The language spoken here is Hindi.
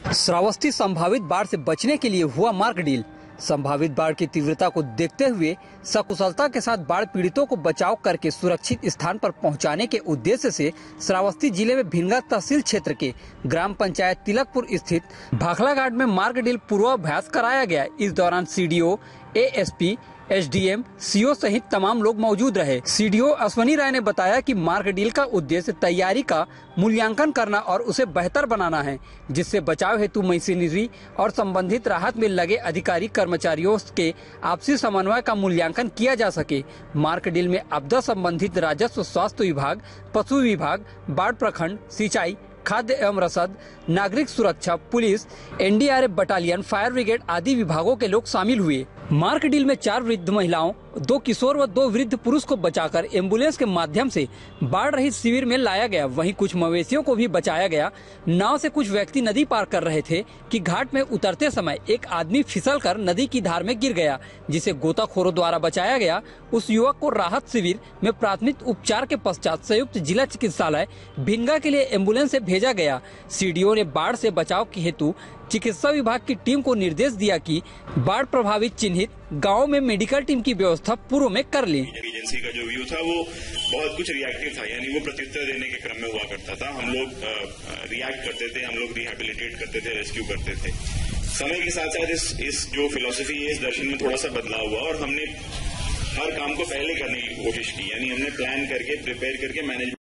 श्रावस्ती संभावित बाढ़ से बचने के लिए हुआ मार्ग डील। संभावित बाढ़ की तीव्रता को देखते हुए सकुशलता के साथ बाढ़ पीड़ितों को बचाव करके सुरक्षित स्थान पर पहुंचाने के उद्देश्य से श्रावस्ती जिले में भिनगा तहसील क्षेत्र के ग्राम पंचायत तिलकपुर स्थित भाखला घाट में मार्ग डील पूर्वाभ्यास कराया गया। इस दौरान सीडीओ, एएसपी, एसडीएम, सीओ सहित तमाम लोग मौजूद रहे। सीडीओ अश्वनी राय ने बताया कि मार्ग डील का उद्देश्य तैयारी का मूल्यांकन करना और उसे बेहतर बनाना है, जिससे बचाव हेतु मशीनरी और संबंधित राहत में लगे अधिकारी कर्मचारियों के आपसी समन्वय का मूल्यांकन किया जा सके। मार्ग डील में आपदा संबंधित राजस्व, स्वास्थ्य विभाग, पशु विभाग, बाढ़ प्रखंड, सिंचाई, खाद्य एवं रसद, नागरिक सुरक्षा, पुलिस, एनडीआरएफ बटालियन, फायर ब्रिगेड आदि विभागों के लोग शामिल हुए। मार्ग डील में 4 वृद्ध महिलाओं, 2 किशोर व 2 वृद्ध पुरुष को बचाकर एम्बुलेंस के माध्यम से बाढ़ रहित शिविर में लाया गया। वहीं कुछ मवेशियों को भी बचाया गया। नाव से कुछ व्यक्ति नदी पार कर रहे थे कि घाट में उतरते समय एक आदमी फिसलकर नदी की धार में गिर गया, जिसे गोताखोरों द्वारा बचाया गया। उस युवक को राहत शिविर में प्राथमिक उपचार के पश्चात संयुक्त जिला चिकित्सालय भिनगा के लिए एम्बुलेंस से भेजा गया। सीडीओ ने बाढ़ से बचाव के हेतु चिकित्सा विभाग की टीम को निर्देश दिया कि बाढ़ प्रभावित चिन्हित गांवों में मेडिकल टीम की व्यवस्था पूर्व में कर लें। एजेंसी का जो व्यू था वो बहुत कुछ रिएक्टिव था, यानी वो प्रत्युत्तर देने के क्रम में हुआ करता था। हम लोग रिएक्ट करते थे, हम लोग रिहेबिलिटेट करते थे, रेस्क्यू करते थे। समय के साथ साथ इस जो फिलॉसफी है, इस दर्शन में थोड़ा सा बदलाव हुआ और हमने हर काम को पहले करने की कोशिश की, यानी हमने प्लान करके, प्रिपेयर करके मैनेज